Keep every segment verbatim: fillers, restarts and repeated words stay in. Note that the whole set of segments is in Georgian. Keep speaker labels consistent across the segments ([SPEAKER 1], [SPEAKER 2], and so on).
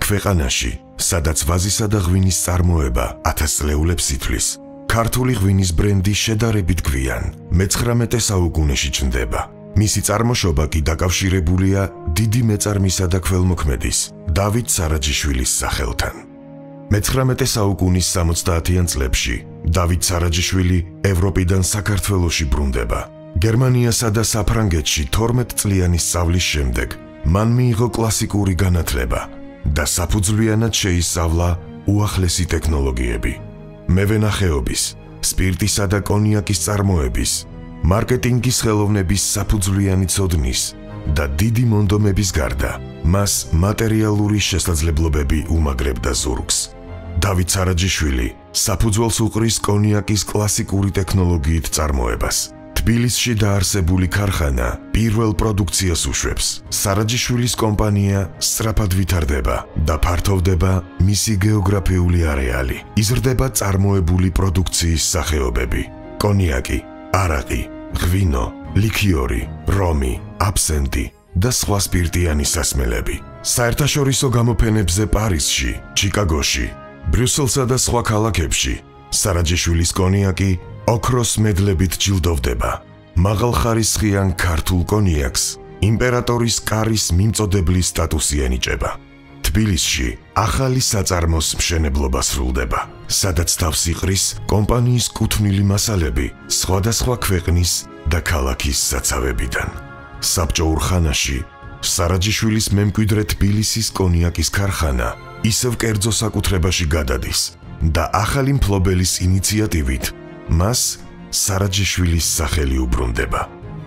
[SPEAKER 1] ქვეყანაში, სადაც ვაზისა და ღვინის წარმოება ათასწლეულებს ითვლის, ქართული ღვინის ბრენდი შედარებით გვიან, მეცხრამეტე საუკუნეში ჩნდება. მისი წარმოშობა კი დაკავშირებულია დიდი მეწარმისა და ქველმოქმედის დავით სარაჯიშვილის სახელთან. მეცხრამეტე საუკუნის სამოცდაათიან წლებში დავით სარაჯიშვილი ევროპიდან საქართველოში ბრუნდება. გერმანიასა და საფრანგეთში თორმეტწლიანი სწავლის შემდეგ მან მიიღო კლასიკური განათლება და საფუძვლიანად შეისწავლა უახლესი ტექნოლოგიები. მევენახეობის, სპირტისა და კონიაკის წარმოების, მარკეტინგის ხელოვნების საფუძვლიანი ცოდნის და დიდი მონდომების გარდა მას მატერიალური შესაძლებლობები უმაგრებდა ზურგს. დავით სარაჯიშვილი საფუძველს უყრის კონიაკის კლასიკური ტექნოლოგიით წარმოებას. თბილისში დაარსებული ქარხანა პირველ პროდუქციას უშვებს. სარაჯიშვილის კომპანია სწრაფად ვითარდება და ფართოვდება მისი გეოგრაფიული არეალი. იზრდება წარმოებული პროდუქციის სახეობები: კონიაკი, არაყი, ღვინო, ლიქიორი, რომი, აბსენტი და სხვა სპირტიანი სასმელები. საერთაშორისო გამოფენებზე პარიზში, ჩიკაგოში, ბრიუსელსა და სხვა ქალაქებში სარაჯიშვილის კონიაკი ოქროს მედლებით ჯილდოვდება. მაღალხარისხიან ქართულ კონიაკს იმპერატორის კარის მიმწოდებლის სტატუსი ენიჭება. თბილისში ახალი საწარმოს მშენებლობა სრულდება, სადაც თავს იყრის კომპანიის კუთვნილი მასალები სხვადასხვა ქვეყნის და ქალაქის საცავებიდან. საბჭოურ ხანაში სარაჯიშვილის მემკვიდრე თბილისის კონიაკის ქარხანა ისევ კერძო საკუთრებაში გადადის და ახალი მფლობელის ინიციატივით მას სარაჯიშვილის სახელი უბრუნდება.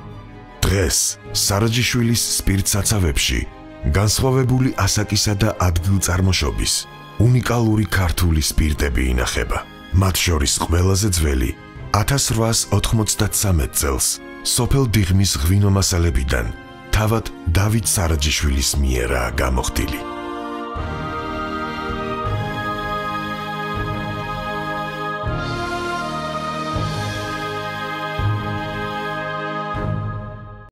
[SPEAKER 1] დღეს სარაჯიშვილის სპირტსაცავებში განსხვავებული ასაკისა და ადგილწარმოშობის უნიკალური ქართული სპირტები ინახება. მათ შორის ყველაზე ძველი ათას რვაას ოთხმოცდათსამეტ წელს სოფელ დიღმის ღვინო მასალებიდან თავად დავით სარაჯიშვილის მიერაა გამოხდილი.